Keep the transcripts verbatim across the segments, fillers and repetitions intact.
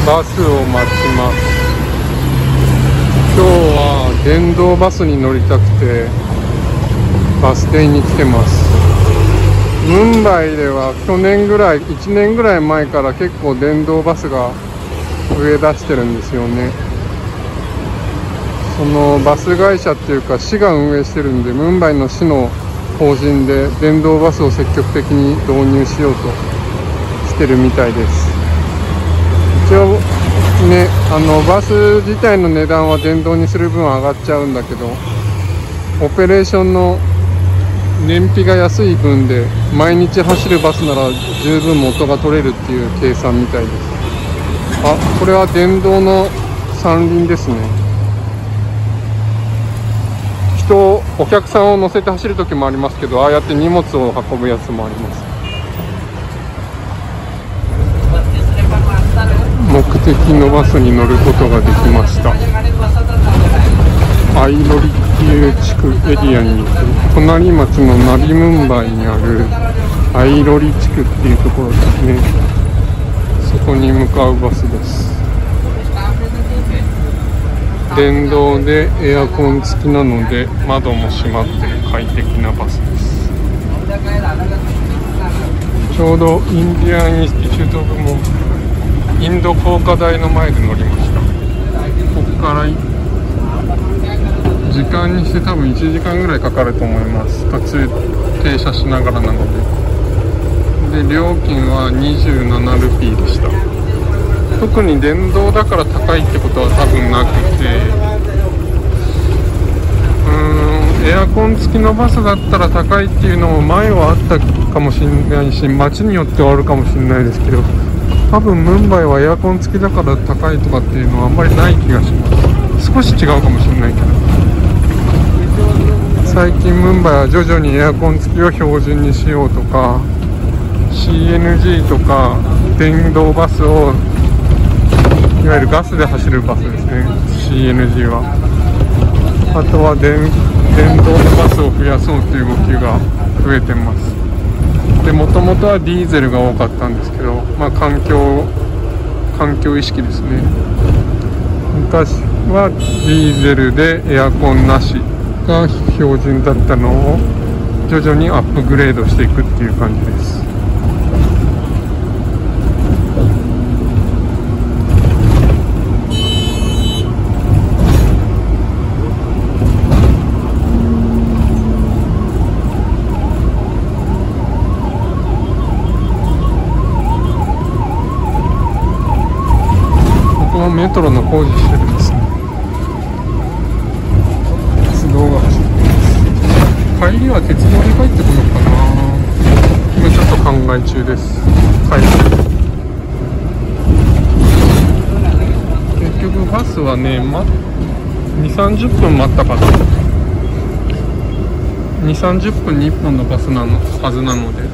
バスを待ちます。今日は電動バスに乗りたくてバス停に来てます。ムンバイでは去年ぐらい、いちねんぐらい前から結構電動バスが増え出してるんですよね。そのバス会社っていうか市が運営してるんで、ムンバイの市の法人で電動バスを積極的に導入しようとしてるみたいです。一応ね、あのバス自体の値段は電動にする分上がっちゃうんだけど、オペレーションの燃費が安い分で毎日走るバスなら十分元が取れるっていう計算みたいです。あ、これは電動の三輪ですね。人、お客さんを乗せて走る時もありますけど、ああやって荷物を運ぶやつもあります。目的のバスに乗ることができました。アイロリっていう地区エリアに行く、隣町のナビムンバイにあるアイロリ地区っていうところですね。そこに向かうバスです。電動でエアコン付きなので窓も閉まってる快適なバスです。ちょうどインディアン・インスティチュート・オブ・モンインド工科大の前で乗りました。ここから時間にして多分いちじかんぐらいかかると思います。途中停車しながらなので。で、料金はにじゅうななルピーでした。特に電動だから高いってことは多分なくて、うーん、エアコン付きのバスだったら高いっていうのも前はあったかもしれないし、街によってはあるかもしれないですけど、多分ムンバイはエアコン付きだから高いとかっていうのはあんまりない気がします。少し違うかもしれないけど、最近ムンバイは徐々にエアコン付きを標準にしようとか、 シーエヌジー とか電動バスを、いわゆるガスで走るバスですね、 シーエヌジー は。あとは 電, 電動のバスを増やそうという動きが増えてます。で、もともとはディーゼルが多かったんですけど、まあ環境環境意識ですね。昔はディーゼルでエアコンなしが標準だったのを徐々にアップグレードしていくっていう感じです。メトロの工事してるんですね。鉄道が走ってます。帰りは鉄道で帰ってくるのかな。今ちょっと考え中です。帰り結局バスはね、ま、にじゅうさんじゅっぷん待ったかな。にじゅうさんじゅっぷんにいっぽんのバスなのはずなので、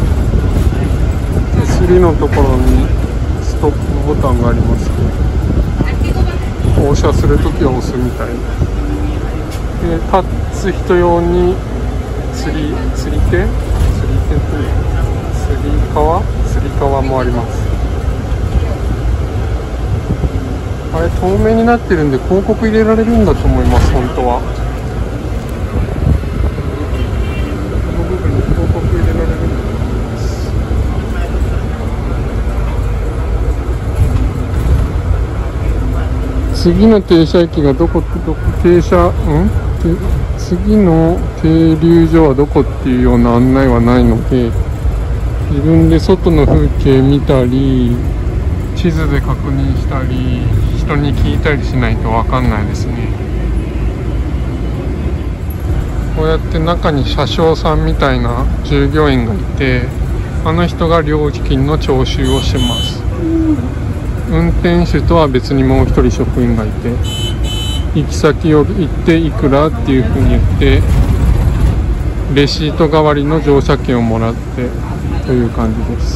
手すりのところにストップボタンがありますけど、降車するときは押すみたいで、立つ人用に釣り釣り手釣り手という釣り革釣り革もあります。あれ透明になってるんで広告入れられるんだと思います。本当はこの部分に広告入れられるんだと思います。次の停車駅がどこってどこ、停車ん次の停留所はどこっていうような案内はないので、自分で外の風景見たり地図で確認したり人に聞いたりしないと分かんないですね。こうやって中に車掌さんみたいな従業員がいて、あの人が料金の徴収をします。運転手とは別にもう一人職員がいて、行き先を行っていくらっていうふうに言ってレシート代わりの乗車券をもらってという感じです。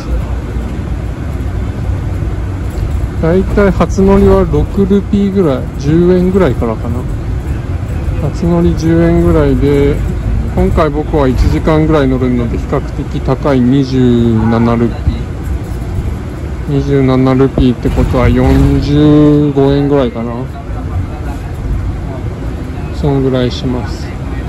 だいたい初乗りはろくルピーぐらい、じゅうえんぐらいからかな。初乗りじゅうえんぐらいで、今回僕はいちじかんぐらい乗るので比較的高いにじゅうななルピー。 にじゅうななルピーってことはよんじゅうごえんぐらいかな。そんぐらいします。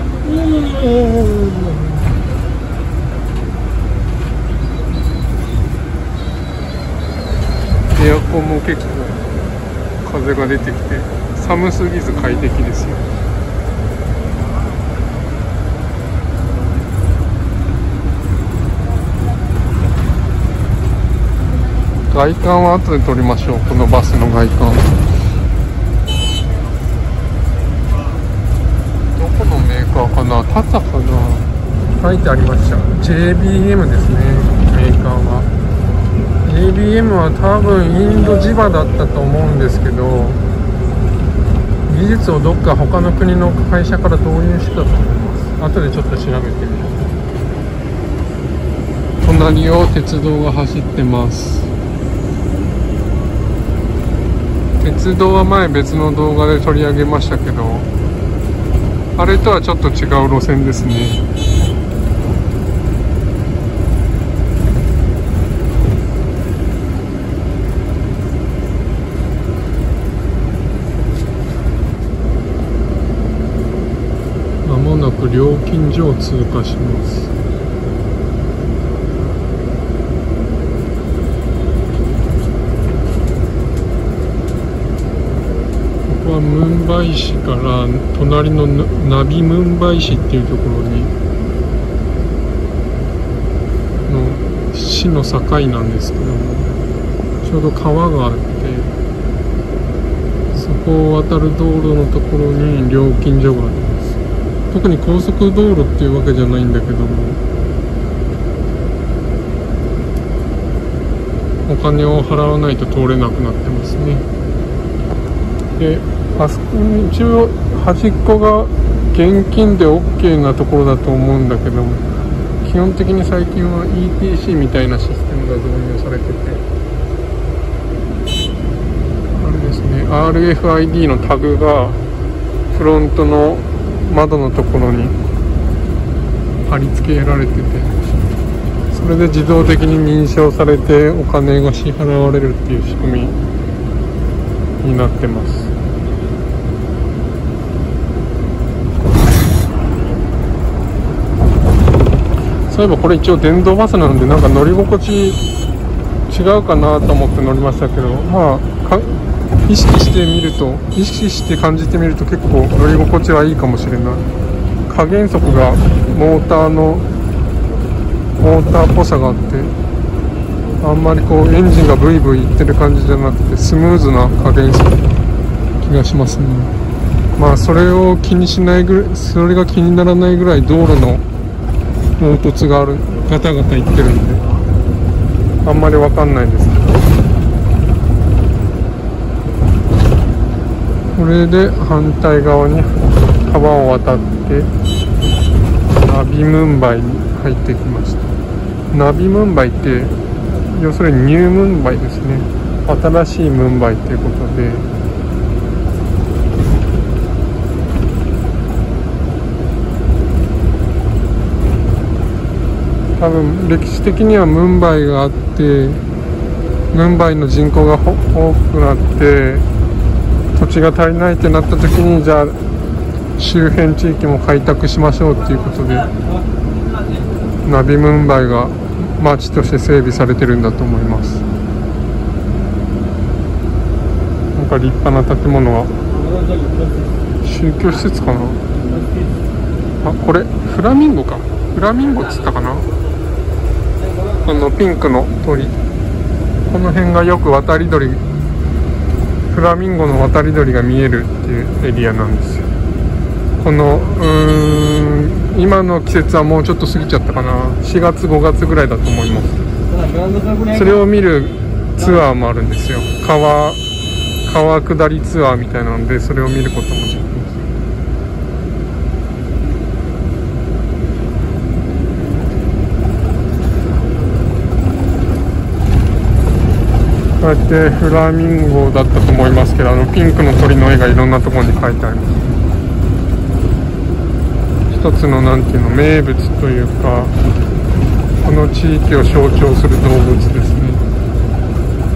エアコンも結構風が出てきて寒すぎず快適ですよ。外観は後で撮りましょう。このバスの外観、どこのメーカーかな、タタかな、書いてありました。 ジェイビーエム ですね、メーカーは。 ジェイビーエム は多分インド地場だったと思うんですけど、技術をどっか他の国の会社から導入してたと思います。後でちょっと調べてみよう。隣を鉄道が走ってます。鉄道は前別の動画で取り上げましたけど、あれとはちょっと違う路線ですね。まもなく料金所を通過します。ムンバイ市から隣のナビムンバイ市っていうところにの市の境なんですけども、ちょうど川があって、そこを渡る道路のところに料金所があります。特に高速道路っていうわけじゃないんだけども、お金を払わないと通れなくなってますね。で、あそこに一応端っこが現金で OK なところだと思うんだけども、基本的に最近は イーティーシー みたいなシステムが導入されてて、あれですね、 アールエフアイディー のタグがフロントの窓のところに貼り付けられてて、それで自動的に認証されてお金が支払われるっていう仕組みになってます。そういえばこれ一応電動バスなので、なんか乗り心地違うかなと思って乗りましたけど、まあか意識してみると意識して感じてみると結構乗り心地はいいかもしれない。加減速がモーターのモーターっぽさがあって、あんまりこうエンジンがブイブイいってる感じじゃなくてスムーズな加減速気がしますね。まあそれを気にしないぐらい、それが気にならないぐらい道路の凹凸があるガタガタいってるんであんまりわかんないですけど、これで反対側に川を渡ってナビムンバイに入ってきました。ナビムンバイって要するにニュームンバイですね。新しいムンバイっていうことで、多分歴史的にはムンバイがあって、ムンバイの人口が多くなって土地が足りないってなった時に、じゃあ周辺地域も開拓しましょうっていうことでナビムンバイが町として整備されてるんだと思います。なんか立派な建物は宗教施設かなあ、これフラミンゴか、フラミンゴっつったかな、このピンクの鳥、この辺がよく渡り鳥、フラミンゴの渡り鳥が見えるっていうエリアなんですよ。このうーん今の季節はもうちょっと過ぎちゃったかな、しがつごがつぐらいだと思います。それを見るツアーもあるんですよ。川川下りツアーみたいなので、それを見ることもできます。こうやってフラミンゴだったと思いますけど、あのピンクの鳥の絵がいろんなところに描いてあります。一つのなんていうの名物というか、この地域を象徴する動物ですね。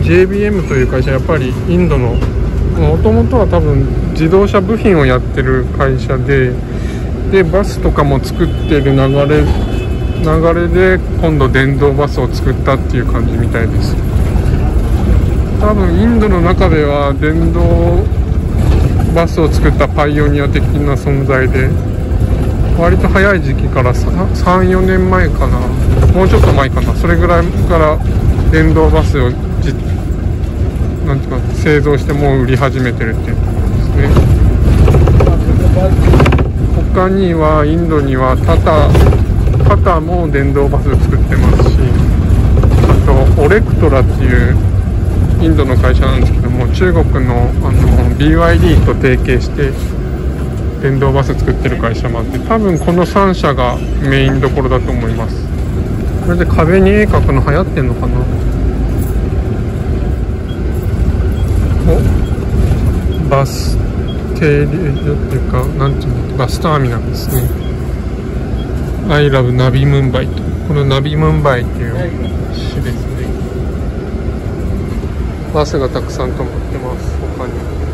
ジェイビーエム という会社はやっぱりインドのもともとは多分自動車部品をやってる会社ででバスとかも作ってる流れ流れで今度電動バスを作ったっていう感じみたいです。多分インドの中では電動バスを作ったパイオニア的な存在で割と早い時期からさん、よねんまえかな、もうちょっと前かな、それぐらいから電動バスをじなんていうか製造してもう売り始めてるっていうことですね。他にはインドにはタタタタも電動バス作ってますし、あとオレクトラっていうインドの会社なんですけども、中国のあの ビーワイディー と提携して電動バス作ってる会社もあって、多分このさん社がメインどころだと思います。これで壁に絵描くの流行ってんのかな。おバス停留所っていうか、なんていうの、バスターミナルですね。I love ナビムンバイと、このナビムンバイっていう市ですね。バスがたくさん止まってます。他に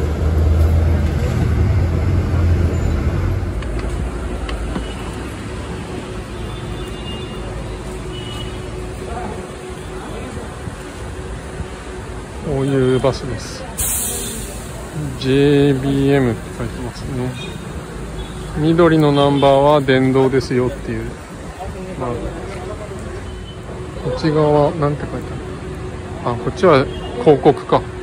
こういうバスです。 ジェイビーエム って書いてますね。緑のナンバーは電動ですよっていう、まあ、こっち側はなんて書いてある。あ、こっちは広告か。